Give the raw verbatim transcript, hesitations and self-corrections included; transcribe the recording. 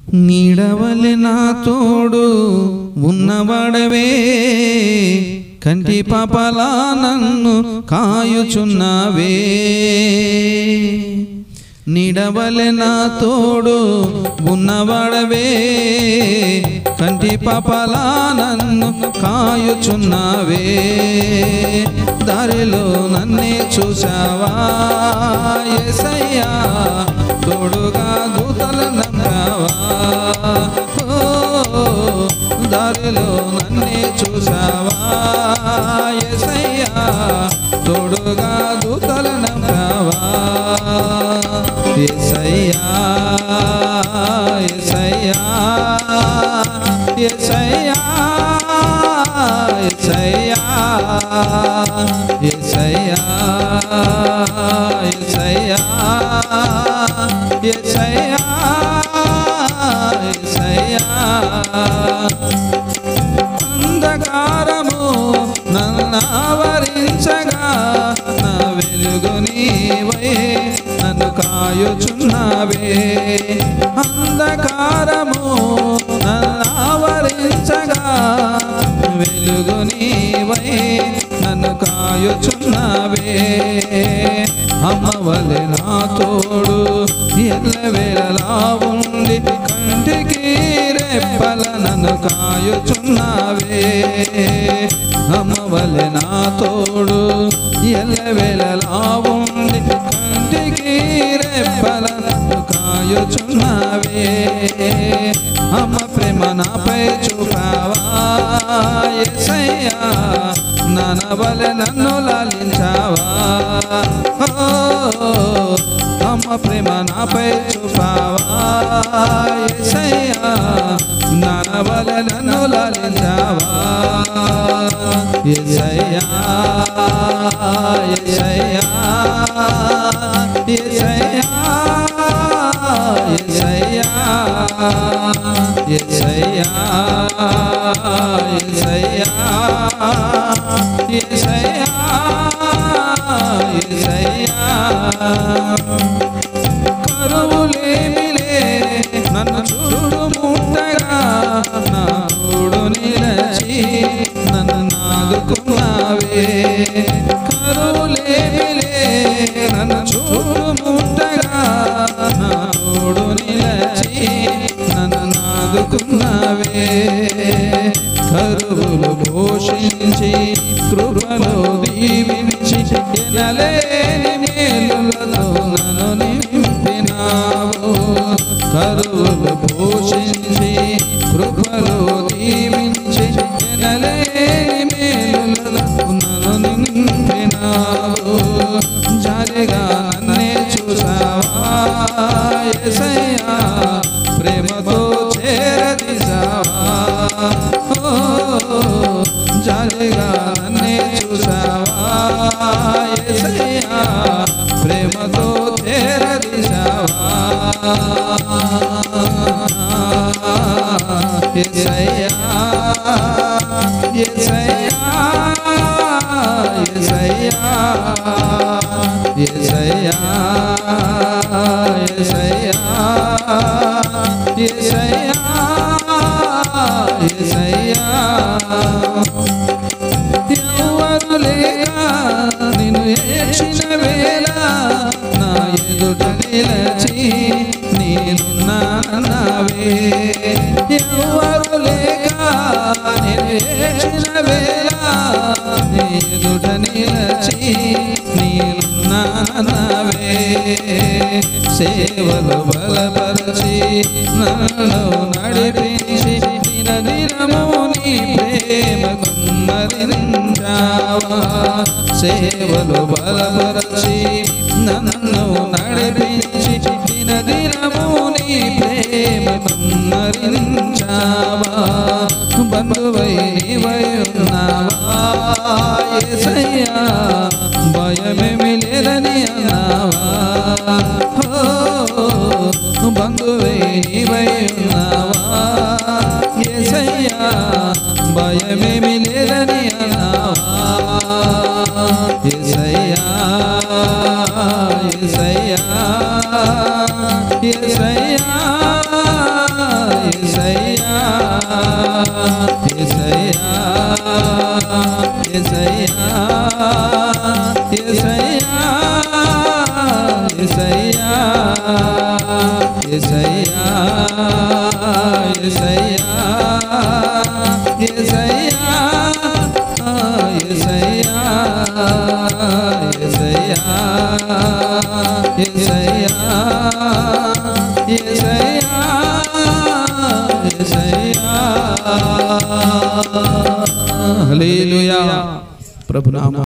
నీడవలె నా తోడు ఉన్నవాడవే, కంటి పాపలా నన్ను కాయుచున్నావే. నీడవలె నా తోడు ఉన్నవాడవే, కంటి పాపలా నన్ను కాయుచున్నావే. దారిలో నన్నే చూసావా యేసయ్యా, తోడుగా దూతల నంపావా. దారిలో నన్నే చూసావా యేసయ్యా, తోడుగా దూతల నంపావా. యేసయ్యా యేసయ్యా యేసయ్యా యేసయ్యా యేసయ్యా యేసయ్యా యేసయ్యా యేసయ్యా. అంధకారము నన్ను ఆవరించగా, నా వెలుగు నీవై నన్ను కాయుచున్నావే. అంధకారము నన్ను ఆవరించగా, వెలుగు నీవై నన్ను కాయుచున్నావే. అమ్మవలె నా తోడు ఎల్లవేళలా ఉండి, కంటికి రెప్పల నన్ను కాయుచున్నావే. అమ్మవలె నా తోడు ఎల్లవేళలా ఉండి, కంటికి రెప్పల నన్ను కాయుచున్నావే. అమ్మ ప్రేమ నాపై చూపావా యేసయ్యా, నానవలె నన్ను లాలించావా. అమ్మ ప్రేమ నాపై చూపావా యేసయ్యా, నానవలె నన్ను లాలించావా. యేసయ్యా యేసయ్యా యేసయ్యా యేసయ్యా యేసయ్యా యేసయ్యా యేసయ్యా యేసయ్యా. కరువులేమిలే నన్ను చూడుముట్టగా, నా తోడు నిలచి నన్ను నాదుకున్నావే. కరువులేమిలే నన్ను చూడుముట్టగా, నా తోడు నిలచి నన్ను నాదుకున్నావే. కరువులు పోషించి కృపలో దీవించి, ఎనలేని మేలులతో నన్ను నింపినావు. కరువులు పోషించి కృపలో దీవించి, ఎనలేని మేలులతో నన్ను నింపినావు. జాలిగా నన్నే చూసావా యేసయ్యా, ప్రేమతో చేరదీసావా. జాలిగా నన్నే చూసావా యేసయ్యా, ప్రేమతో చేరదీసావా. యేసయ్యా యేసయ్యా యేసయ్యా యేసయ్యా యేసయ్యా యేసయ్యా యేసయ్యా. ఎవరు లేక నిన్ను ఏడ్చిన వేళ, నా ఎదుట నిలచి నేనున్నానన్నావే. ఎవరు లేక నిన్ను ఏడ్చిన వేళ, నీ ఎదుట నిలచి నేనున్నానన్నావే. సేవలు బలపరచి నన్ను నడిపించి, దినదినము నీ ప్రేమ కుమ్మరించావా. సేవలు బలపరచి నన్ను నడిపించి, దినదినము నీ ప్రేమ కుమ్మరించావా. బంధువై నీవై ఉన్నావా యేసయ్యా, భయమేమి లేదని అన్నావా. బంధువై నీవై ఉన్నావా యేసయ్యా, భయమేమి లేదని అన్నావా. యేసయ్యా యేసయ్యా యేసయ్యా యేసయ్యా యేసయ్యా యేసయ్యా యేసయ్యా యేసయ్యా యేసయ్యా యేసయ్యా యేసయ్యా యేసయ్యా యేసయ్యా యేసయ్యా యేసయ్యా హల్లెలూయా ప్రభునామ